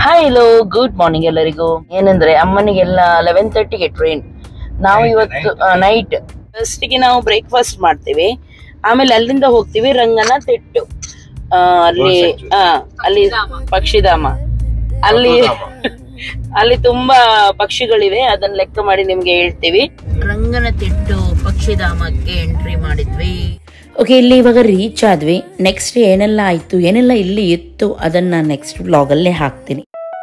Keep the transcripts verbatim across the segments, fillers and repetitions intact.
Hi hello good morning ಎಲ್ಲರಿಗೂ. ಏನಂದ್ರೆ ಅಮ್ಮನಿಗೆಲ್ಲ eleven ತರ್ಟಿಗೆ ಟ್ರೈನ್. ನಾವು ಇವತ್ತು ನೈಟ್ ಫಸ್ಟಿಗೆ ನಾವು ಬ್ರೇಕ್ಫಾಸ್ಟ್ ಮಾಡ್ತೀವಿ, ಆಮೇಲೆ ಅಲ್ಲಿಂದ ಹೋಗ್ತೀವಿ ರಂಗನತಿಟ್ಟು. ಆ ಅಲ್ಲಿ ಆ ಅಲ್ಲಿ ಪಕ್ಷಿಧಾಮ, ಅಲ್ಲಿ ಅಲ್ಲಿ ತುಂಬಾ ಪಕ್ಷಿಗಳಿವೆ, ಅದನ್ನ ಲೆಕ್ಕ ಮಾಡಿ ನಿಮ್ಗೆ ಹೇಳ್ತೀವಿ. ರಂಗನತಿಟ್ಟು ಪಕ್ಷಿಧಾಮಕ್ಕೆ ಎಂಟ್ರಿ ಮಾಡಿದ್ವಿ. ಓಕೆ, ಇಲ್ಲಿ ಇವಾಗ ರೀಚ್ ಆದ್ವಿ. ನೆಕ್ಸ್ಟ್ ಏನೆಲ್ಲ ಆಯ್ತು, ಏನೆಲ್ಲ ಇಲ್ಲಿ ಇತ್ತು ಅದನ್ನ ನೆಕ್ಸ್ಟ್ ವ್ಲಾಗ್ ಅಲ್ಲೇ ಹಾಕ್ತೀನಿ.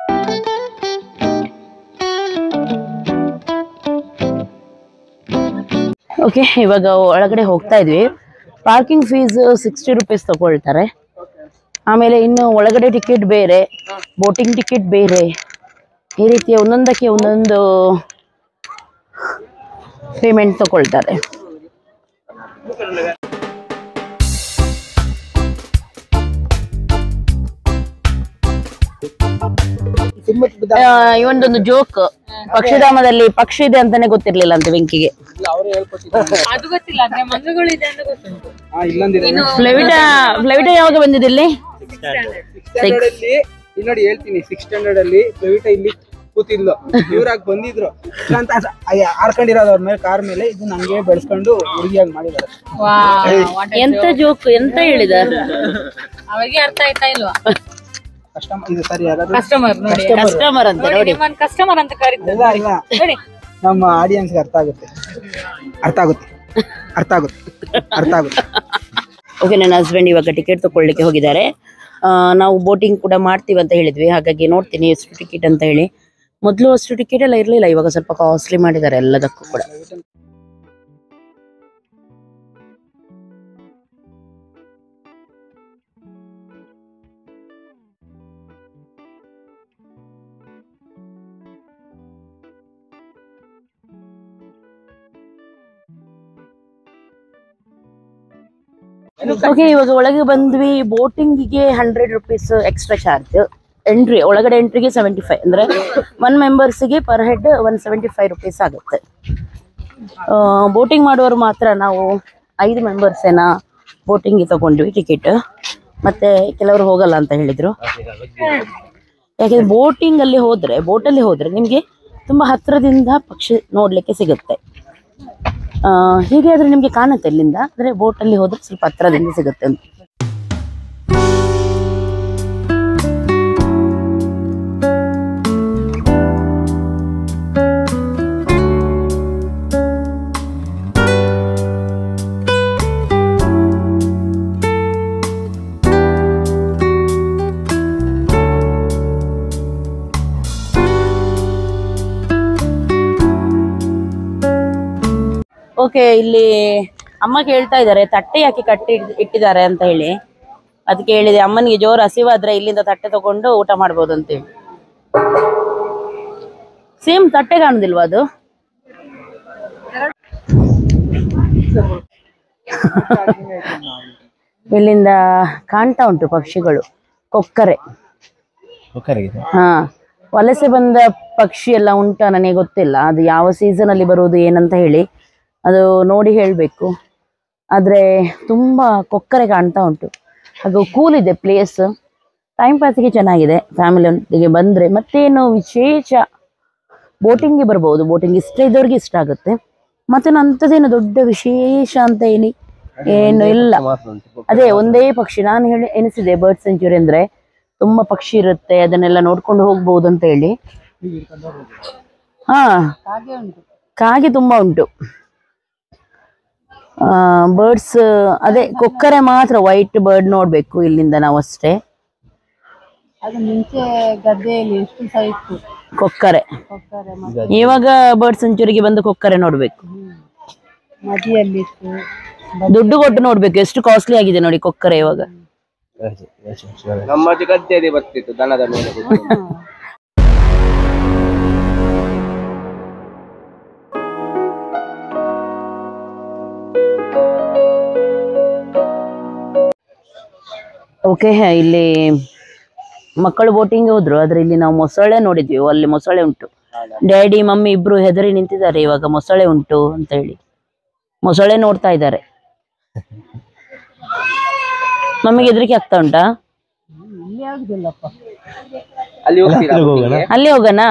ಓಕೆ, ಇವಾಗ ಒಳಗಡೆ ಹೋಗ್ತಾ ಇದ್ವಿ. ಪಾರ್ಕಿಂಗ್ ಫೀಸ್ ಸಿಕ್ಸ್ಟಿ ರುಪೀಸ್ ತಗೊಳ್ತಾರೆ. ಆಮೇಲೆ ಇನ್ನು ಒಳಗಡೆ ಟಿಕೆಟ್ ಬೇರೆ, ಬೋಟಿಂಗ್ ಟಿಕೆಟ್ ಬೇರೆ, ಈ ರೀತಿಯ ಒಂದೊಂದಕ್ಕೆ ಒಂದೊಂದು ಪೇಮೆಂಟ್ ತಗೊಳ್ತಾರೆ. ಇವೊಂದೊಂದು ಜೋಕ್, ಪಕ್ಷಿಧಾಮದಲ್ಲಿ ಪಕ್ಷಿ ಇದೆ ಅಂತಾನೆ ಗೊತ್ತಿರ್ಲಿಲ್ಲ ಅಂತ ಬೆಂಕಿಗೆ. ಫ್ಲೈವಿಟಾ ಫ್ಲೈವಿಟಾ ಯಾವಾಗ ಬಂದಿದೆ ಇಲ್ಲಿ? ನೋಡಿ ಹೇಳ್ತೀನಿ, ಸಿಕ್ಸ್ ಸ್ಟ್ಯಾಂಡರ್ಡ್ ಅಲ್ಲಿ ಫ್ಲೈವಿಟಾ ಇಲ್ಲಿ ಕೂತಿದ್ಲು, ಇವ್ರಾಗ ಬಂದಿದ್ರು ಅಂತ ಆರ್ಕೊಂಡಿರೋದು ಅವ್ರ ಮೇಲೆ, ಕಾರ್ ಮೇಲೆ. ಇದು ನಂಗೆ ಬೆಳೆಸ್ಕೊಂಡು ಹುಡುಗಿಯಾಗಿ ಮಾಡಿದಾರೆ. ಎಂತ ಜೋಕ್, ಎಂತ ಹೇಳಿದ ಅವಾಗ ಅರ್ಥ ಆಯ್ತಾ ಇಲ್ವಾ? ಕಸ್ಟಮರ್ ಇದು ಸರಿ, ಕಸ್ಟಮರ್ ಕಸ್ಟಮರ್ ಅಂತ ನೋಡಿ, ಕಸ್ಟಮರ್ ಅಂತ ಕರೀತಾರೆ. ನಮ್ಮ ಆಡಿಯನ್ಸ್ಗೆ ಅರ್ಥ ಆಗುತ್ತೆ, ಅರ್ಥ ಆಗುತ್ತೆ, ಅರ್ಥ ಆಗುತ್ತೆ, ಅರ್ಥ ಆಗುತ್ತೆ. ಓಕೆ, ನನ್ನ ಹಸ್ಬೆಂಡ್ ಇವಾಗ ಟಿಕೆಟ್ ತಗೊಳ್ಳಿಕ್ಕೆ ಹೋಗಿದ್ದಾರೆ. ನಾವು ಬೋಟಿಂಗ್ ಕೂಡ ಮಾಡ್ತೀವಿ ಅಂತ ಹೇಳಿದ್ವಿ, ಹಾಗಾಗಿ ನೋಡ್ತೀನಿ ಎಷ್ಟು ಟಿಕೆಟ್ ಅಂತ ಹೇಳಿ. ಮೊದಲು ಅಷ್ಟು ಟಿಕೆಟ್ ಎಲ್ಲ ಇರಲಿಲ್ಲ, ಇವಾಗ ಸ್ವಲ್ಪ ಕಾಸ್ಟ್ಲಿ ಮಾಡಿದ್ದಾರೆ ಎಲ್ಲದಕ್ಕೂ ಕೂಡ. ಓಕೆ, ಇವಾಗ ಒಳಗೆ ಬಂದ್ವಿ. ಬೋಟಿಂಗಿಗೆ hundred rupees extra charge. Entry ಒಳಗಡೆ ಎಂಟ್ರಿಗೆ ಸೆವೆಂಟಿ ಫೈವ್ ಅಂದ್ರೆ ಒನ್ ಮೆಂಬರ್ಸ್ಗೆ per head one seventy five rupees ಆಗುತ್ತೆ. ಬೋಟಿಂಗ್ ಮಾಡುವವರು ಮಾತ್ರ, ನಾವು ಐದು ಮೆಂಬರ್ಸ್ ಏನಾ ಬೋಟಿಂಗಿಗೆ ತಗೊಂಡ್ವಿ ಟಿಕೆಟ್. ಮತ್ತೆ ಕೆಲವರು ಹೋಗಲ್ಲ ಅಂತ ಹೇಳಿದ್ರು. ಯಾಕೆಂದ್ರೆ ಬೋಟಿಂಗ್ ಅಲ್ಲಿ ಹೋದ್ರೆ ಬೋಟಲ್ಲಿ ಹೋದ್ರೆ ನಿಮ್ಗೆ ತುಂಬಾ ಹತ್ರದಿಂದ ಪಕ್ಷಿ ನೋಡ್ಲಿಕ್ಕೆ ಸಿಗುತ್ತೆ. ಹೀಗೆ ಆದ್ರೆ ನಿಮ್ಗೆ ಕಾಣುತ್ತೆ ಇಲ್ಲಿಂದ, ಅಂದ್ರೆ ಬೋಟ್ ಅಲ್ಲಿ ಹೋದ್ರೆ ಸ್ವಲ್ಪ ಹತ್ರದಿಂದ ಸಿಗುತ್ತೆ ಅಂತ. ಓಕೆ, ಇಲ್ಲಿ ಅಮ್ಮ ಕೇಳ್ತಾ ಇದ್ದಾರೆ ತಟ್ಟೆ ಯಾಕೆ ಕಟ್ಟಿ ಇಟ್ಟಿದ್ದಾರೆ ಅಂತ ಹೇಳಿ. ಅದಕ್ಕೆ ಹೇಳಿದೆ, ಅಮ್ಮನಿಗೆ ಜೋರು ಹಸಿವಾದ್ರೆ ಇಲ್ಲಿಂದ ತಟ್ಟೆ ತಗೊಂಡು ಊಟ ಮಾಡ್ಬೋದು ಅಂತೇಳಿ. ಸೇಮ್ ತಟ್ಟೆ ಕಾಣುದಿಲ್ವಾ ಅದು? ಇಲ್ಲಿಂದ ಕಾಣ್ತಾ ಉಂಟು ಪಕ್ಷಿಗಳು, ಕೊಕ್ಕರೆ. ಹಾ, ವಲಸೆ ಬಂದ ಪಕ್ಷಿ ಎಲ್ಲ ಉಂಟಾ ನನಗೆ ಗೊತ್ತಿಲ್ಲ, ಅದು ಯಾವ ಸೀಸನ್ ಅಲ್ಲಿ ಬರುವುದು ಏನಂತ ಹೇಳಿ ಅದು ನೋಡಿ ಹೇಳಬೇಕು. ಆದರೆ ತುಂಬ ಕೊಕ್ಕರೆ ಕಾಣ್ತಾ ಉಂಟು. ಹಾಗೂ ಕೂಲ್ ಇದೆ ಪ್ಲೇಸ್, ಟೈಮ್ ಪಾಸಿಗೆ ಚೆನ್ನಾಗಿದೆ. ಫ್ಯಾಮಿಲಿ ಒಟ್ಟಿಗೆ ಬಂದರೆ ಮತ್ತೇನು ವಿಶೇಷ, ಬೋಟಿಂಗ್ಗೆ ಬರ್ಬೋದು, ಬೋಟಿಂಗ್ ಇಷ್ಟ ಇದ್ದವ್ರಿಗೆ ಇಷ್ಟ ಆಗುತ್ತೆ. ಮತ್ತೆ ಅಂಥದ್ದೇನು ದೊಡ್ಡ ವಿಶೇಷ ಅಂತ ಏನಿ ಏನು ಇಲ್ಲ. ಅದೇ ಒಂದೇ ಪಕ್ಷಿ, ನಾನು ಹೇಳಿ ಎನಿಸಿದೆ ಬರ್ಡ್ ಸೆಂಚುರಿ ಅಂದರೆ ತುಂಬ ಪಕ್ಷಿ ಇರುತ್ತೆ, ಅದನ್ನೆಲ್ಲ ನೋಡ್ಕೊಂಡು ಹೋಗ್ಬೋದು ಅಂತ ಹೇಳಿ. ಹಾ, ಕಾಗೆ ತುಂಬ ಉಂಟು. ಬರ್ಡ್ಸ್ ಅದೇ ಕೊಕ್ಕರೆ ಮಾತ್ರ, ವೈಟ್ ಬರ್ಡ್ ನೋಡ್ಬೇಕು ಇಲ್ಲಿಂದ ನಾವು ಅಷ್ಟೇ. ಅದು ಮುಂಚೆ ಗದ್ದೆಯಲ್ಲಿ ಎಷ್ಟು ಸಹ ಇತ್ತು ಕೊಕ್ಕರೆ. ಇವಾಗ ಬರ್ಡ್ ಸೆಂಚುರಿಗೆ ಬಂದು ಕೊಕ್ಕರೆ ನೋಡ್ಬೇಕು. ನದಿಯಲ್ಲಿ ಇತ್ತು, ದುಡ್ಡು ಕೊಟ್ಟು ನೋಡ್ಬೇಕು, ಎಷ್ಟು ಕಾಸ್ಟ್ಲಿ ಆಗಿದೆ ನೋಡಿ ಕೊಕ್ಕರೆ ಇವಾಗ. ನಮ್ಮ ಗದ್ದೆಯಲ್ಲಿ ಬರ್ತಿತ್ತು ದನದ ಮೇಲೆ. ಓಕೆ, ಇಲ್ಲಿ ಮಕ್ಕಳು ಬೋಟಿಂಗ್ ಹೋದ್ರು, ಆದ್ರೆ ಇಲ್ಲಿ ನಾವು ಮೊಸಳೆ ನೋಡಿದ್ವಿ. ಅಲ್ಲಿ ಮೊಸಳೆ ಉಂಟು. ಡ್ಯಾಡಿ ಮಮ್ಮಿ ಇಬ್ರು ಹೆದರಿ ನಿಂತಿದ್ದಾರೆ ಇವಾಗ, ಮೊಸಳೆ ಉಂಟು ಅಂತ ಹೇಳಿ. ಮೊಸಳೆ ನೋಡ್ತಾ ಇದ್ದಾರೆ. ಮಮ್ಮಿಗೆ ಹೆದರಿಕೆ ಆಗ್ತಾ ಉಂಟಾ? ಇಲ್ಲಿ ಆಗುದಿಲ್ಲಪ್ಪ. ಅಲ್ಲಿ ಹೋಗ್ತೀರಾ ಅಲ್ಲಿ ಹೋಗೋಣ.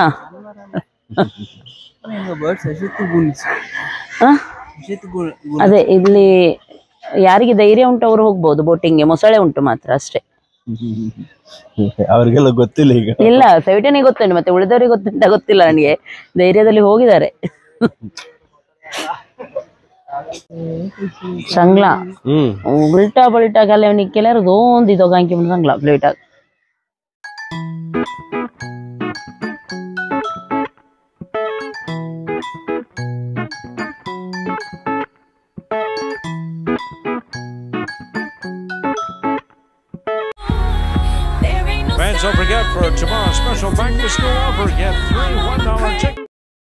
ಅದೇ ಇಲ್ಲಿ ಯಾರಿಗೆ ಧೈರ್ಯ ಉಂಟು ಅವ್ರು ಹೋಗ್ಬೋದು ಬೋಟಿಂಗ್ಗೆ. ಮೊಸಳೆ ಉಂಟು ಮಾತ್ರ ಅಷ್ಟೇ. ಅವ್ರಿಗೆಲ್ಲ ಗೊತ್ತಿಲ್ಲ ಈಗ. ಇಲ್ಲ, ಸವಿಟನಿಗೆ ಗೊತ್ತುಂಟು, ಮತ್ತೆ ಉಳಿದವರಿಗೆ ಗೊತ್ತುಂಟ ಗೊತ್ತಿಲ್ಲ. ನನಗೆ ಧೈರ್ಯದಲ್ಲಿ ಹೋಗಿದ್ದಾರೆ. ಸಂಗ್ಲಾ ಉಲ್ಟಾ ಬಲ್ಟಾ ಕಲೆ ನಿಕ್ಕೆಲ್ಲರು ದೋಂದಿ ತೊಗಾಂಕಿ ಸಂಗ್ಲಾ ಪ್ಲೇಟಾಗ. Fans, don't forget for tomorrow's special back to school offer, get three one dollar tickets.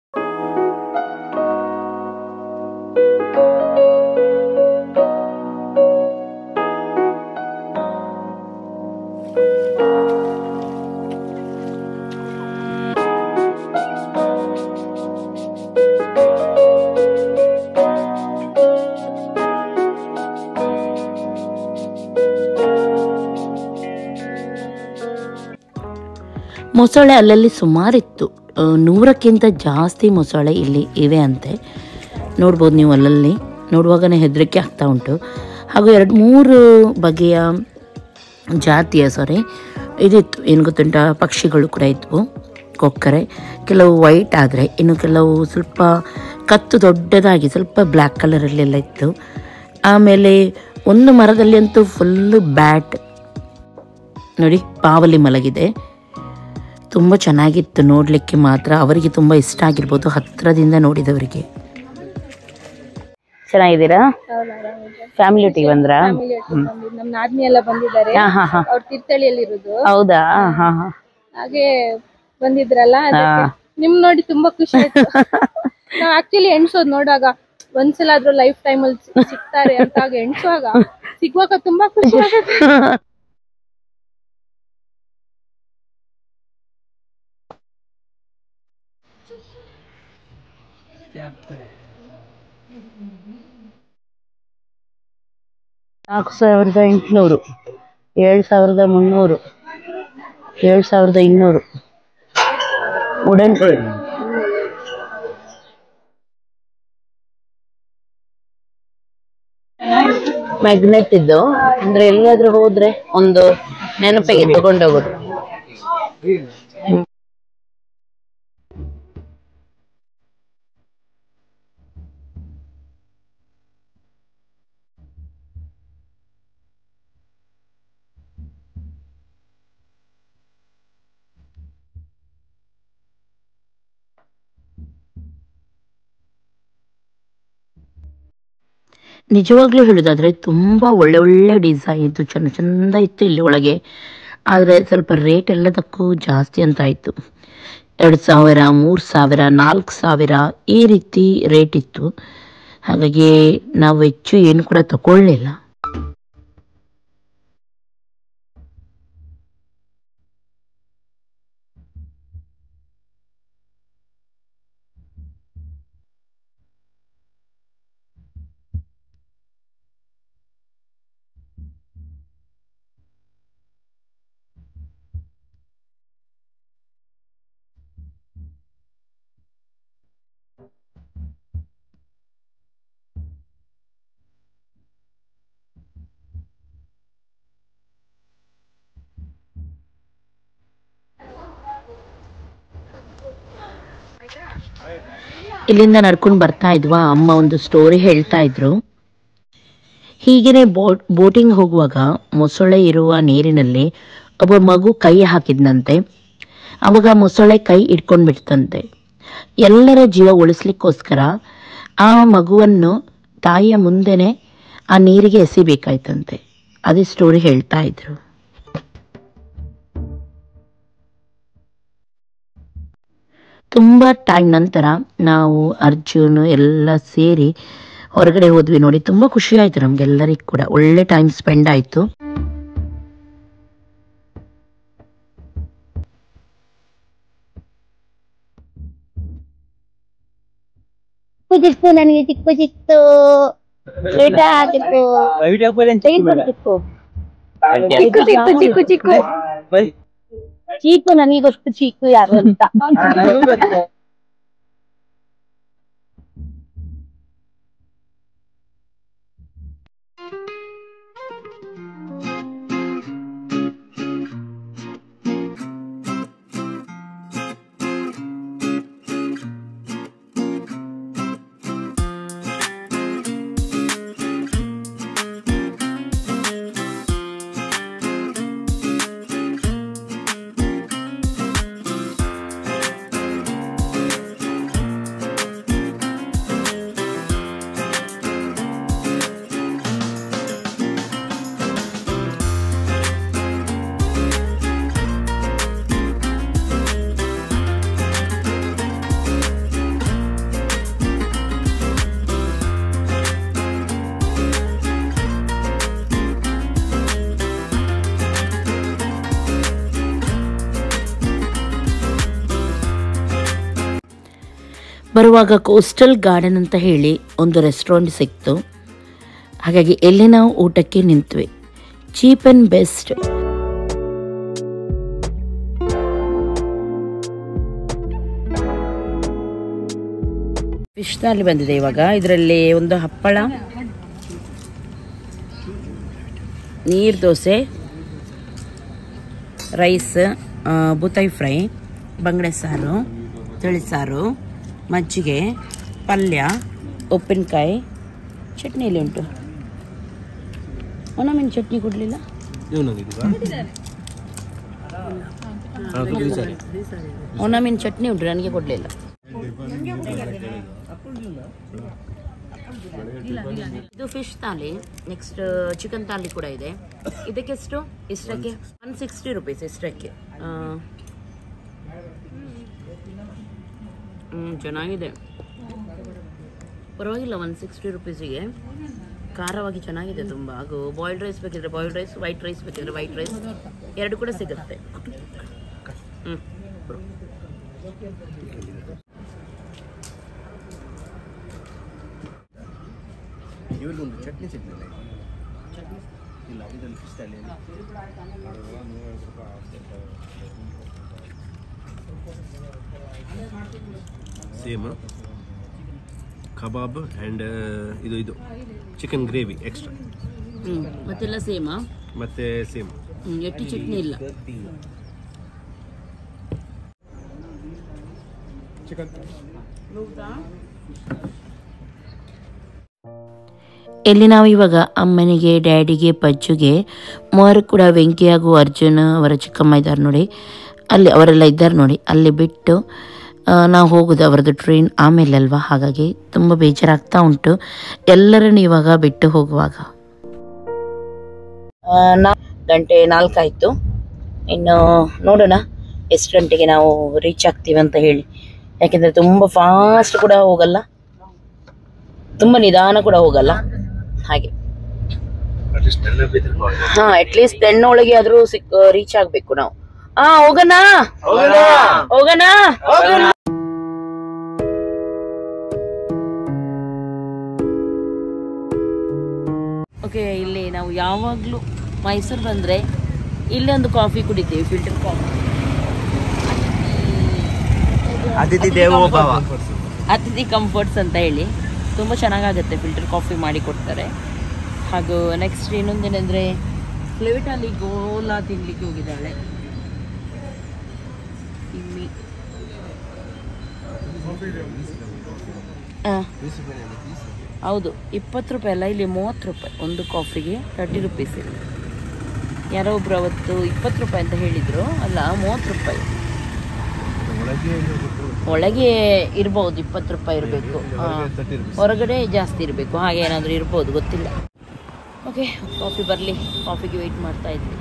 ಮೊಸಳೆ ಅಲ್ಲಲ್ಲಿ ಸುಮಾರಿತ್ತು, ನೂರಕ್ಕಿಂತ ಜಾಸ್ತಿ ಮೊಸಳೆ ಇಲ್ಲಿ ಇವೆ ಅಂತೆ. ನೋಡ್ಬೋದು ನೀವು, ಅಲ್ಲಲ್ಲಿ ನೋಡುವಾಗನೇ ಹೆದರಿಕೆ ಆಗ್ತಾ ಉಂಟು. ಹಾಗೂ ಎರಡು ಮೂರು ಬಗೆಯ ಜಾತಿಯ ಸಾರಿ ಇದಿತ್ತು, ಏನು ಗೊತ್ತುಂಟ, ಪಕ್ಷಿಗಳು ಕೂಡ ಇದ್ವು. ಕೊಕ್ಕರೆ ಕೆಲವು ವೈಟ್ ಆದರೆ, ಇನ್ನು ಕೆಲವು ಸ್ವಲ್ಪ ಕತ್ತು ದೊಡ್ಡದಾಗಿ ಸ್ವಲ್ಪ ಬ್ಲ್ಯಾಕ್ ಕಲರಲ್ಲೆಲ್ಲ ಇತ್ತು. ಆಮೇಲೆ ಒಂದು ಮರದಲ್ಲಿ ಅಂತೂ ಫುಲ್ಲು ಬ್ಯಾಟ್ ನೋಡಿ, ಪಾವಲಿ ಮಲಗಿದೆ. ತುಂಬ ಚೆನ್ನಾಗಿತ್ತು ನೋಡಲಿಕ್ಕೆ ಮಾತ್ರ. ಅವರಿಗೆ ತುಂಬ ಇಷ್ಟ ಆಗಿರ್ಬೋದು ಹತ್ತಿರದಿಂದ ನೋಡಿದವರಿಗೆ. ಚೆನ್ನಾಗಿದ್ದೀರಾ? ಫ್ಯಾಮಿಲಿ ಒಟ್ಟಿಗೆ ಬಂದ್ರಾ? ನಮ್ಮ ನಾದ್ನಿ ಎಲ್ಲ ಬಂದಿದ್ದಾರೆ. ಅವ್ರು ತೀರ್ಥಹಳ್ಳಿಯಲ್ಲಿ ಇರೋದು. ಹೌದಾ? ಹಾ ಹಾ. ಹಾಗೆ ಬಂದಿದ್ರಲ್ಲ, ನಿಮ್ ನೋಡಿ ತುಂಬಾ ಖುಷಿ ಆಯ್ತು. ನಾವ್ ಆಕ್ಚುಲಿ ಎಣ್ಸೋದ್ ನೋಡಾಗ ಒಂದ್ಸಲ ಆದ್ರೂ ಲೈಫ್ ಟೈಮ್ ಅಲ್ಲಿ ಸಿಗ್ತಾರೆ ಅಂತ ಎಣ್ಸುವಾಗ ಸಿಗುವಾಗ ತುಂಬಾ ಖುಷಿ ಆಗುತ್ತೆ. ನಾಲ್ಕು ಸಾವಿರದ ಎಂಟುನೂರು, ಏಳು ಸಾವಿರದ ಮುನ್ನೂರು, ಏಳು ಸಾವಿರದ ಇನ್ನೂರು ವುಡನ್. ಮ್ಯಾಗ್ನೆಟ್ ಇದ್ದು ಅಂದ್ರೆ ಎಲ್ಲಿಯಾದ್ರೂ ಹೋದ್ರೆ ಒಂದು ನೆನಪಿಗೆ ತಗೊಂಡೋಗೋದು. ನಿಜವಾಗ್ಲೂ ಹೇಳೋದಾದ್ರೆ ತುಂಬ ಒಳ್ಳೆ ಒಳ್ಳೆ ಡಿಸೈನ್ ಇತ್ತು, ಚೆಂದ ಚೆಂದ ಇತ್ತು ಇಲ್ಲಿ ಒಳಗೆ. ಆದರೆ ಸ್ವಲ್ಪ ರೇಟ್ ಎಲ್ಲದಕ್ಕೂ ಜಾಸ್ತಿ ಅಂತ ಆಯಿತು. ಎರಡು ಸಾವಿರ, ಮೂರು ಸಾವಿರ, ನಾಲ್ಕು ಸಾವಿರ ಈ ರೀತಿ ರೇಟ್ ಇತ್ತು. ಹಾಗಾಗಿ ನಾವು ಹೆಚ್ಚು ಏನು ಕೂಡ ತಗೊಳ್ಳಿಲ್ಲ. ಇಲ್ಲಿಂದ ನಡ್ಕೊಂಡು ಬರ್ತಾ ಇದ್ವಾ, ಅಮ್ಮ ಒಂದು ಸ್ಟೋರಿ ಹೇಳ್ತಾ ಇದ್ರು. ಹೀಗೇನೆ ಬೋಟ್ ಬೋಟಿಂಗ್ ಹೋಗುವಾಗ ಮೊಸಳೆ ಇರುವ ನೀರಿನಲ್ಲಿ ಒಬ್ಬ ಮಗು ಕೈ ಹಾಕಿದ್ನಂತೆ. ಅವಾಗ ಮೊಸಳೆ ಕೈ ಇಟ್ಕೊಂಡು ಬಿಡ್ತಂತೆ. ಎಲ್ಲರ ಜೀವ ಉಳಿಸ್ಲಿಕ್ಕೋಸ್ಕರ ಆ ಮಗುವನ್ನು ತಾಯಿಯ ಮುಂದೆನೆ ಆ ನೀರಿಗೆ ಎಸಿಬೇಕಾಯ್ತಂತೆ. ಅದೇ ಸ್ಟೋರಿ ಹೇಳ್ತಾ ಇದ್ರು. ತುಂಬ ಟೈಮ್ ನಂತರ ನಾವು ಅರ್ಜುನ್ ಎಲ್ಲ ಸೇರಿ ಹೊರಗಡೆ ಹೋದ್ವಿ ನೋಡಿ. ತುಂಬ ಖುಷಿ ಆಯಿತು ನಮಗೆಲ್ಲರಿಗೂ ಕೂಡ, ಒಳ್ಳೆ ಟೈಮ್ ಸ್ಪೆಂಡ್ ಆಯಿತು. ಚಿಕ್ಕು ನನಗೆ ಚಿಕ್ಕು ಸಿಕ್ತು, ಚಿಕ್ಕು ಚಿಕ್ಕು ಚಿಕ್ಕು ಚಿಕ್ಕು ಚೀಕು ನನಗೆ ಗೊತ್ತು ಚೀಕು ಯಾರು ಅಂತ. ಬರುವಾಗ ಕೋಸ್ಟಲ್ ಗಾರ್ಡನ್ ಅಂತ ಹೇಳಿ ಒಂದು ರೆಸ್ಟೋರೆಂಟ್ ಸಿಕ್ತು. ಹಾಗಾಗಿ ಎಲ್ಲಿ ನಾವು ಊಟಕ್ಕೆ ನಿಂತ್ವಿ. Cheap and best. Fish thali ಬಂದಿದೆ ಇವಾಗ. ಇದರಲ್ಲಿ ಒಂದು ಹಪ್ಪಳ, ನೀರು ದೋಸೆ, ರೈಸ್, ಬೂತಾಯಿ ಫ್ರೈ, ಬಂಗಡೆ ಸಾರು, ತಿಳಿಸಾರು, ಮಜ್ಜಿಗೆ, ಪಲ್ಯ, ಉಪ್ಪಿನಕಾಯಿ, ಚಟ್ನಿ ಇಲ್ಲಿ ಉಂಟು. ಒಣಮೆಣ್ ಚಟ್ನಿ ಕೊಡಲಿಲ್ಲ. ಒಣಮೆಣ್ ಚಟ್ನಿ ಉಂಟು, ನನಗೆ ಕೊಡಲಿಲ್ಲ. ಇದು fish thali. Next chicken thali ಕೂಡ ಇದೆ. ಇದಕ್ಕೆ ಎಷ್ಟು? ಇಷ್ಟಕ್ಕೆ ಒನ್ ಸಿಕ್ಸ್ಟಿ ರುಪೀಸ್ ಇಷ್ಟಕ್ಕೆ. ಹ್ಞೂ ಚೆನ್ನಾಗಿದೆ, ಪರವಾಗಿಲ್ಲ. ಒನ್ ಸಿಕ್ಸ್ಟಿ ರುಪೀಸಿಗೆ ಖಾರವಾಗಿ ಚೆನ್ನಾಗಿದೆ ತುಂಬ. ಹಾಗೂ ಬಾಯ್ಲ್ಡ್ ರೈಸ್ ಬೇಕಿದ್ರೆ ಬಾಯ್ಲ್ಡ್ ರೈಸ್, ವೈಟ್ ರೈಸ್ ಬೇಕಿದ್ರೆ ವೈಟ್ ರೈಸ್, ಎರಡು ಕೂಡ ಸಿಗುತ್ತೆ. ಹ್ಞೂ ಚಟ್ನಿ ಸಿಗ್ತದೆ ಇಲ್ಲ ಇದರಲ್ಲಿ fish thali same kebab and ಇದು ಇದು ಚಿಕನ್ ಗ್ರೇವಿ ಎಕ್ಸ್ಟ್ರಾ. ಹ್ಞೂ ಮತ್ತೆಲ್ಲ ಸೇಮಾ? ಮತ್ತೆ ಸೇಮ್. ಹ್ಞೂ ಎಟ್ಟಿ ಚಟ್ನಿ ಇಲ್ಲ. ಚಿಕನ್ ಇಲ್ಲಿ ನಾವು ಇವಾಗ ಅಮ್ಮನಿಗೆ, ಡ್ಯಾಡಿಗೆ, ಪಜ್ಜುಗೆ, ಮೂವರು ಕೂಡ ವೆಂಕಿ ಹಾಗೂ ಅರ್ಜುನ್ ಅವರ ಚಿಕ್ಕಮ್ಮ ಇದ್ದಾರೆ ನೋಡಿ, ಅಲ್ಲಿ ಅವರೆಲ್ಲ ಇದ್ದಾರೆ ನೋಡಿ, ಅಲ್ಲಿ ಬಿಟ್ಟು ನಾವು ಹೋಗೋದು ಅವರದ್ದು ಟ್ರೈನ್ ಆಮೇಲೆ ಅಲ್ವಾ. ಹಾಗಾಗಿ ತುಂಬ ಬೇಜಾರಾಗ್ತಾ ಉಂಟು ಎಲ್ಲರನ್ನು ಇವಾಗ ಬಿಟ್ಟು ಹೋಗುವಾಗ. ಗಂಟೆ ನಾಲ್ಕಾಯಿತು. ಇನ್ನು ನೋಡೋಣ ಎಷ್ಟು ಗಂಟೆಗೆ ನಾವು ರೀಚ್ ಆಗ್ತೀವಿ ಅಂತ ಹೇಳಿ. ಯಾಕೆಂದರೆ ತುಂಬ ಫಾಸ್ಟ್ ಕೂಡ ಹೋಗಲ್ಲ, ತುಂಬ ನಿಧಾನ ಕೂಡ ಹೋಗಲ್ಲ. ಹಾಗೆ ಹಾ ಅಟ್ಲೀಸ್ಟ್ ಟೆನ್ ಒಳಗೆ ಆದ್ರೂ ಸಿಕ್ ರೀಚ್ ಆಗ್ಬೇಕು ನಾವು. ಹಾ ಹೋಗೋಣ ಹೋಗೋಣ. ಓಕೆ, ಇಲ್ಲಿ ನಾವು ಯಾವಾಗಲೂ ಮೈಸೂರು ಬಂದರೆ ಇಲ್ಲೇ ಒಂದು ಕಾಫಿ ಕುಡಿತೀವಿ, ಫಿಲ್ಟರ್ ಕಾಫಿ. ಅತಿಥಿ ದೇವೋ ಭವ, ಅತಿಥಿ ಕಂಫರ್ಟ್ಸ್ ಅಂತ ಹೇಳಿ ತುಂಬ ಚೆನ್ನಾಗಾಗುತ್ತೆ. ಫಿಲ್ಟರ್ ಕಾಫಿ ಮಾಡಿ ಕೊಡ್ತಾರೆ. ಹಾಗೂ ನೆಕ್ಸ್ಟ್ ಇನ್ನೊಂದೇನೆಂದರೆ ಫ್ಲೇವಿಟಲ್ಲಿ ಗೋಲಾ ತಿನ್ಲಿಕ್ಕೆ ಹೋಗಿದ್ದಾಳೆ ಇಮ್ಮಿ. ಹಾಂ ಹೌದು, ಇಪ್ಪತ್ತು ರೂಪಾಯಿ ಅಲ್ಲ, ಇಲ್ಲಿ ಮೂವತ್ತು ರೂಪಾಯಿ ಒಂದು ಕಾಫಿಗೆ, ತರ್ಟಿ ರುಪೀಸ್ ಇದೆ. ಯಾರೋ ಒಬ್ರು ಅವತ್ತು ಇಪ್ಪತ್ತು ರೂಪಾಯಿ ಅಂತ ಹೇಳಿದರು, ಅಲ್ಲ ಮೂವತ್ತು ರೂಪಾಯಿ. ಒಳಗೆ ಇರ್ಬೋದು ಇಪ್ಪತ್ತು ರೂಪಾಯಿ ಇರಬೇಕು, ಹೊರಗಡೆ ಜಾಸ್ತಿ ಇರಬೇಕು, ಹಾಗೆ ಏನಾದರೂ ಇರ್ಬೋದು, ಗೊತ್ತಿಲ್ಲ. ಓಕೆ, ಕಾಫಿ ಬರಲಿ, ಕಾಫಿಗೆ ವೆಯ್ಟ್ ಮಾಡ್ತಾ ಇದ್ವಿ.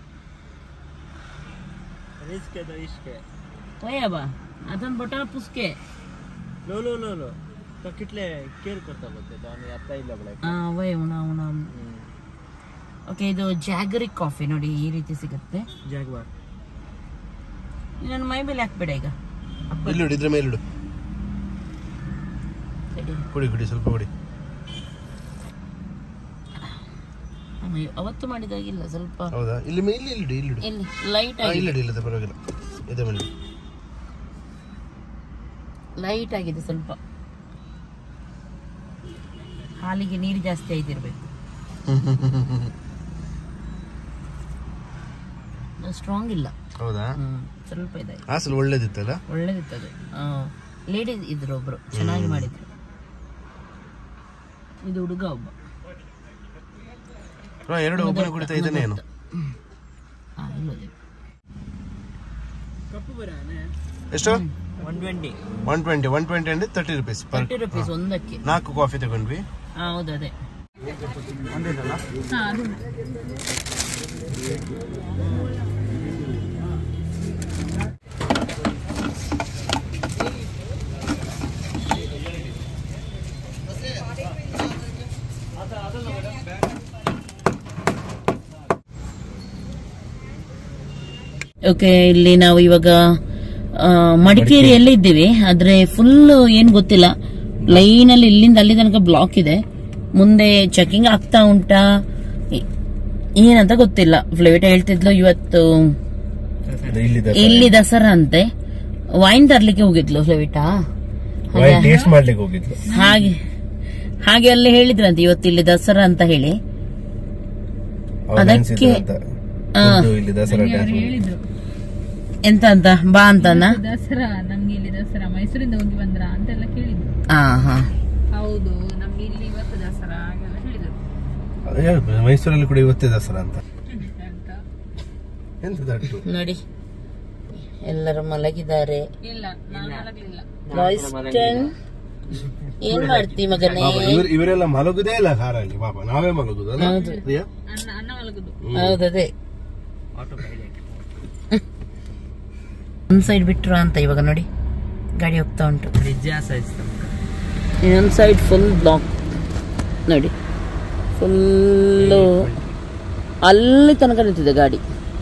ಬಾ ಅದೊಂದು ಬೊಟಲ್ ಪುಸ್ಕೆ ಲೋ ಲೋ ಲೋ ಲೋ कितले केर करता बोलते तो आम्ही आता ಇಲ್ಲ ಬಳೆ. ಹಾಂ ವೈ ಉಣ ಉಣ. ಓಕೆ, ಇದು ಜಾಗರಿಕ್ ಕಾಫಿ ನೋಡಿ, ಈ ರೀತಿ ಸಿಗುತ್ತೆ. ಜಾಗ್ವಾರ್ ನನ್ನ ಮೈ ಮೇಲೆ ಹಾಕ್ಬೇಡ ಈಗ. ಇಲ್ಲಿ ಇಡು, ಇದ್ರ ಮೇಲೆ ಇಡು. ಕುಡಿ ಕುಡಿ ಸ್ವಲ್ಪ ಕುಡಿ. ಅವತ್ತು ಮಾಡಿದಾಗಿಲ್ಲ ಸ್ವಲ್ಪ. ಹೌದಾ? ಇಲ್ಲಿ ಇಲ್ಲಿ ಇಲ್ಲಿ ಇಲ್ಲಿ ಇಲ್ಲಿ ಲೈಟ್ ಆಗಿ ಇಲ್ಲ ಇಲ್ಲ ಪರವಾಗಿಲ್ಲ. ಇದೆ ಬನ್ನಿ. ಲೈಟ್ ಆಗಿದೆ ಸ್ವಲ್ಪ. ಹಾಲಿಗೆ ನೀರು ಜಾಸ್ತಿ ಆಯ್ತಿರ್ಬೇಕು. ಸ್ಟ್ರಾಂಗ್ ಇಲ್ಲ. ಹೌದಾ? ಸ್ವಲ್ಪ ಇದೆ. ಹಾಸಲ್ ಒಳ್ಳೇದಿತ್ತಲ್ಲ? ಒಳ್ಳೇದಿತ್ತದು. ಲೇಡಿ ಇದ್ರು ಒಬ್ರು, ಚೆನ್ನಾಗಿ ಮಾಡಿದ್ರು. ಇದು ಹುಡುಗ ಒಬ್ಬ. ಎರಡು ಒಬ್ಬನ ಕುಡಿತಾ ಇದ್ದಾನೆ ಏನು? ಎಷ್ಟು? One twenty one twenty one twenty ಅಂದ್ರೆ ತರ್ಟಿ ರುಪೀಸ್ ತರ್ಟಿ ರುಪೀಸ್ ಒಂದಕ್ಕೆ. ನಾಲ್ಕು ಕಾಫಿ ತಗೊಂಡ್ವಿ. ಹೌದು ಅದೇ. ಓಕೆ, ಇಲ್ಲಿ ನಾವು ಇವಾಗ ಮಡಿಕೇರಿಯಲ್ಲೇ ಇದ್ದೀವಿ. ಆದ್ರೆ ಫುಲ್ ಏನ್ ಗೊತ್ತಿಲ್ಲ, ಲೈನ್ ಅಲ್ಲಿ ಇಲ್ಲಿಂದ ಅಲ್ಲಿ ತನಕ ಬ್ಲಾಕ್ ಇದೆ. ಮುಂದೆ ಚೆಕಿಂಗ್ ಆಗ್ತಾ ಉಂಟಾ ಏನಂತ ಗೊತ್ತಿಲ್ಲ. ಫ್ಲೇವಿಟಾ ಹೇಳ್ತಿದ್ಲು ಇವತ್ತು ಇಲ್ಲಿ ದಸರಾ ಅಂತೆ. ವೈನ್ ತರ್ಲಿಕ್ಕೆ ಹೋಗಿದ್ಲು ಫ್ಲೇವಿಟಾ. ಹಾಗೆ ಹಾಗೆ ಅಲ್ಲಿ ಹೇಳಿದ್ರಂತೆ ಇವತ್ತು ಇಲ್ಲಿ ದಸರಾ ಅಂತ ಹೇಳಿ. ಅದಕ್ಕೆ ಹೇಳಿದ್ರು ಎಂತ ಅಂತ ಬಾ ಅಂತ ದಸರಾ ನಮ್ಗೆ ಇಲ್ಲಿ ದಸರಾ ಮೈಸೂರಿಂದ ಹೋಗಿ ಬಂದ್ರ ಅಂತೆಲ್ಲ ಕೇಳಿದ್ರು. ಹೌದು, ನಮ್ಗೆ ಇಲ್ಲಿ ಇವತ್ತು ದಸರಾ ಹಾಗೆಲ್ಲ ಹೇಳಿದ್ರು. ಮೈಸೂರಲ್ಲಿ ಕೂಡ ಇವತ್ತೇ ದಸರಾ ಅಂತ ನೋಡಿ. ಎಲ್ಲರೂ ಮಲಗಿದ್ದಾರೆ. ಇಲ್ಲ, ಏನ್ ಮಾಡ್ತಿ ಮಗನೇ? ಇವರೆಲ್ಲ ಮಲಗುದೇ ಇಲ್ಲ ಕಾರಲ್ಲಿ. ಪಾಪ ನಾವೇ ಮಲಗುದು. ಹೌದದೇ. ಒಂದ್ ಸೈಡ್ ಬಿಟ್ರು ಅಂತ ಇವಾಗ ನೋಡಿ ಗಾಡಿ ಹೋಗ್ತಾ ಉಂಟು. ಇನ್ನೊಂದ್ ಸೈಡ್ ಫುಲ್ ಬ್ಲಾಕ್ ನೋಡಿ. ಫುಲ್ಲು ಅಲ್ಲಿ ತನಕ ನಿಂತಿದೆ ಗಾಡಿ.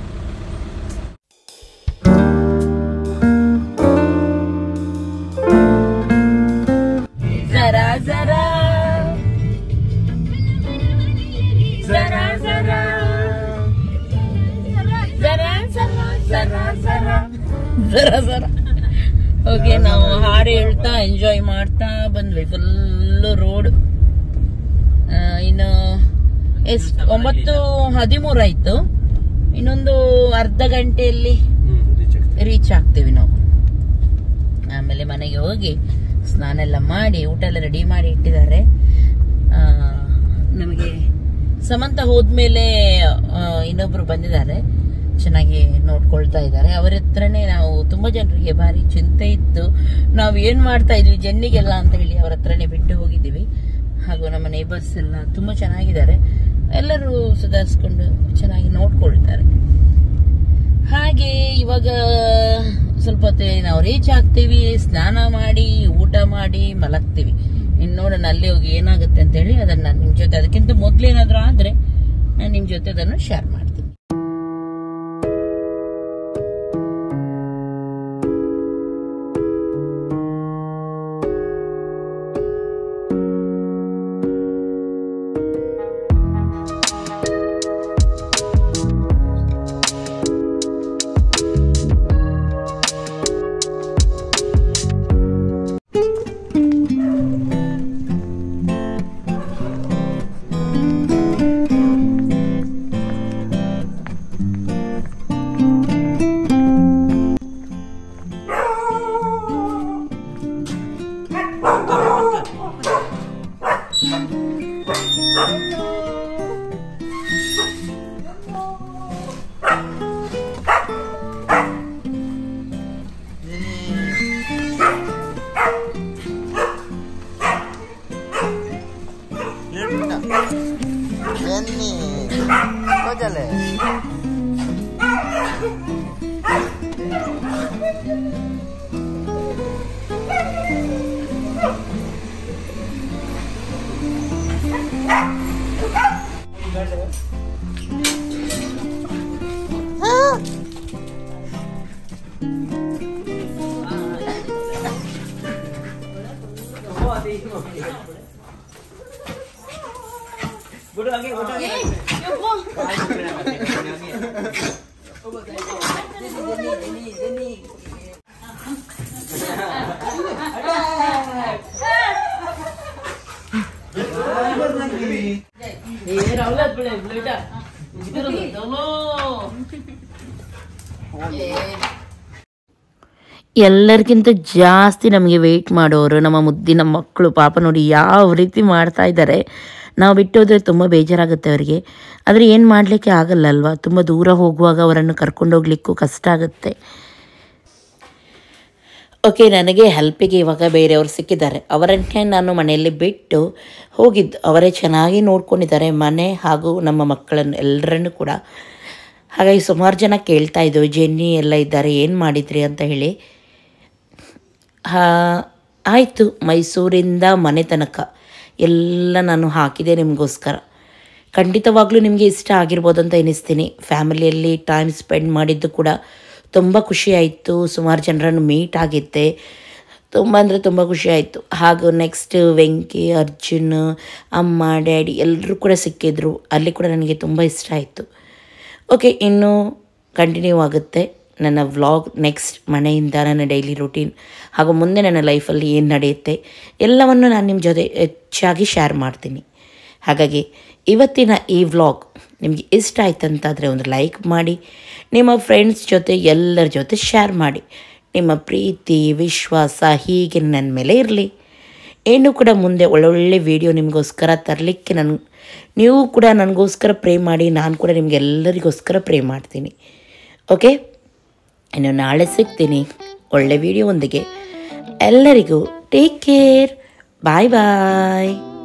ಜರಾ ಜರಾ ಜರಾ ಜರಾ ಜರಾ ಜರಾ ಜರಾ ಜರಾ. ಓಕೆ, ನಾವು ಹಾಡು ಹೇಳ್ತಾ ಎಂಜಾಯ್ ಮಾಡ್ತಾ ಬಂದ್ವಿ. Full road. ಇನ್ನು ಎಷ್ಟು ಒಂಬತ್ತು ಹದಿಮೂರು ಆಯ್ತು. ಇನ್ನೊಂದು ಅರ್ಧ ಗಂಟೆಯಲ್ಲಿ ರೀಚ್ ಆಗ್ತೀವಿ ನಾವು. ಆಮೇಲೆ ಮನೆಗೆ ಹೋಗಿ ಸ್ನಾನ ಎಲ್ಲ ಮಾಡಿ ಊಟ ಎಲ್ಲ ರೆಡಿ ಮಾಡಿ ಇಟ್ಟಿದ್ದಾರೆ. ನಮಗೆ ಸಮಂತ ಹೋದ್ಮೇಲೆ ಇನ್ನೊಬ್ರು ಬಂದಿದ್ದಾರೆ, ಚೆನ್ನಾಗಿ ನೋಡ್ಕೊಳ್ತಾ ಇದ್ದಾರೆ. ಅವರ ಹತ್ರನೇ ನಾವು ತುಂಬಾ ಜನರಿಗೆ ಭಾರಿ ಚಿಂತೆ ಇತ್ತು, ನಾವು ಏನ್ ಮಾಡ್ತಾ ಇದ್ವಿ ಜನ್ನಿಗೆಲ್ಲ ಅಂತ ಹೇಳಿ ಅವರ ಹತ್ರನೇ ಬಿಟ್ಟು ಹೋಗಿದ್ದೀವಿ. ಹಾಗೂ ನಮ್ಮ ನೇಬರ್ಸ್ ಎಲ್ಲ ತುಂಬಾ ಚೆನ್ನಾಗಿದ್ದಾರೆ. ಎಲ್ಲರೂ ಸುಧಾರಿಸ್ಕೊಂಡು ಚೆನ್ನಾಗಿ ನೋಡ್ಕೊಳ್ತಾರೆ. ಹಾಗೆ ಇವಾಗ ಸ್ವಲ್ಪ ಹೊತ್ತಿಗೆ ನಾವು ರೀಚ್ ಆಗ್ತೀವಿ, ಸ್ನಾನ ಮಾಡಿ ಊಟ ಮಾಡಿ ಮಲಗ್ತೀವಿ. ಇನ್ನು ನೋಡೋಣ ಅಲ್ಲಿ ಹೋಗಿ ಏನಾಗುತ್ತೆ ಅಂತ ಹೇಳಿ. ಅದನ್ನ ನಿಮ್ ಜೊತೆ ಅದಕ್ಕಿಂತ ಮೊದ್ಲೇನಾದ್ರೂ ಆದ್ರೆ ನಾನು ನಿಮ್ ಜೊತೆ ಅದನ್ನು ಶೇರ್ ಮಾಡ್ತೀನಿ. ಎಲ್ಲರಿಗಿಂತ ಜಾಸ್ತಿ ನಮಗೆ ವೆಯ್ಟ್ ಮಾಡೋರು ನಮ್ಮ ಮುದ್ದಿನ ಮಕ್ಕಳು. ಪಾಪ ನೋಡಿ ಯಾವ ರೀತಿ ಮಾಡ್ತಾ ಇದ್ದಾರೆ. ನಾವು ಬಿಟ್ಟೋದ್ರೆ ತುಂಬ ಬೇಜಾರಾಗುತ್ತೆ ಅವರಿಗೆ. ಆದರೆ ಏನು ಮಾಡಲಿಕ್ಕೆ ಆಗಲ್ಲ ಅಲ್ವಾ, ತುಂಬ ದೂರ ಹೋಗುವಾಗ ಅವರನ್ನು ಕರ್ಕೊಂಡೋಗ್ಲಿಕ್ಕೂ ಕಷ್ಟ ಆಗುತ್ತೆ. ಓಕೆ, ನನಗೆ ಹೆಲ್ಪಿಗೆ ಇವಾಗ ಬೇರೆಯವರು ಸಿಕ್ಕಿದ್ದಾರೆ. ಅವರನ್ನೇ ನಾನು ಮನೆಯಲ್ಲಿ ಬಿಟ್ಟು ಹೋಗಿದ್ದು. ಅವರೇ ಚೆನ್ನಾಗಿ ನೋಡ್ಕೊಂಡಿದ್ದಾರೆ ಮನೆ ಹಾಗೂ ನಮ್ಮ ಮಕ್ಕಳನ್ನು ಎಲ್ಲರನ್ನೂ ಕೂಡ. ಹಾಗಾಗಿ ಸುಮಾರು ಜನ ಕೇಳ್ತಾ ಇದ್ದವು, ಜೆನ್ನಿ ಎಲ್ಲ ಇದ್ದಾರೆ, ಏನು ಮಾಡಿದ್ರಿ ಅಂತ ಹೇಳಿ. ಹಾಂ ಆಯಿತು, ಮೈಸೂರಿಂದ ಮನೆ ತನಕ ಎಲ್ಲ ನಾನು ಹಾಕಿದೆ ನಿಮಗೋಸ್ಕರ. ಖಂಡಿತವಾಗ್ಲೂ ನಿಮಗೆ ಇಷ್ಟ ಆಗಿರ್ಬೋದು ಅಂತ ಎನಿಸ್ತೀನಿ. ಫ್ಯಾಮಿಲಿಯಲ್ಲಿ ಟೈಮ್ ಸ್ಪೆಂಡ್ ಮಾಡಿದ್ದು ಕೂಡ ತುಂಬ ಖುಷಿಯಾಯಿತು. ಸುಮಾರು ಜನರನ್ನು ಮೀಟ್ ಆಗಿದ್ದೆ, ತುಂಬ ಅಂದರೆ ತುಂಬ ಖುಷಿಯಾಯಿತು. ಹಾಗೂ ನೆಕ್ಸ್ಟ್ ವೆಂಕಿ, ಅರ್ಜುನ್, ಅಮ್ಮ, ಡ್ಯಾಡಿ ಎಲ್ಲರೂ ಕೂಡ ಸಿಕ್ಕಿದ್ರು. ಅಲ್ಲಿ ಕೂಡ ನನಗೆ ತುಂಬ ಇಷ್ಟ ಆಯಿತು. ಓಕೆ, ಇನ್ನೂ ಕಂಟಿನ್ಯೂ ಆಗುತ್ತೆ ನನ್ನ ವ್ಲಾಗ್. ನೆಕ್ಸ್ಟ್ ಮನೆಯಿಂದ ನನ್ನ ಡೈಲಿ ರೂಟೀನ್ ಹಾಗೂ ಮುಂದೆ ನನ್ನ ಲೈಫಲ್ಲಿ ಏನು ನಡೆಯುತ್ತೆ ಎಲ್ಲವನ್ನು ನಾನು ನಿಮ್ಮ ಜೊತೆ ಹೆಚ್ಚಾಗಿ ಶೇರ್ ಮಾಡ್ತೀನಿ. ಹಾಗಾಗಿ ಇವತ್ತಿನ ಈ ವ್ಲಾಗ್ ನಿಮಗೆ ಇಷ್ಟ ಆಯ್ತಂತಾದರೆ ಒಂದು ಲೈಕ್ ಮಾಡಿ, ನಿಮ್ಮ ಫ್ರೆಂಡ್ಸ್ ಜೊತೆ ಎಲ್ಲರ ಜೊತೆ ಶೇರ್ ಮಾಡಿ. ನಿಮ್ಮ ಪ್ರೀತಿ ವಿಶ್ವಾಸ ಹೀಗೆ ನನ್ನ ಮೇಲೆ ಇರಲಿ. ಏನು ಕೂಡ ಮುಂದೆ ಒಳ್ಳೊಳ್ಳೆ ವಿಡಿಯೋ ನಿಮಗೋಸ್ಕರ ತರಲಿಕ್ಕೆ ನಾನು ನೀವು ಕೂಡ ನನಗೋಸ್ಕರ ಪ್ರೇ ಮಾಡಿ, ನಾನು ಕೂಡ ನಿಮಗೆಲ್ಲರಿಗೋಸ್ಕರ ಪ್ರೇ ಮಾಡ್ತೀನಿ. ಓಕೆ, ಇನ್ನು ನಾಳೆ ಸಿಗ್ತೀನಿ ಒಳ್ಳೆ ವಿಡಿಯೋ ಒಂದಿಗೆ. ಎಲ್ಲರಿಗೂ ಟೇಕ್ ಕೇರ್, ಬಾಯ್ ಬಾಯ್.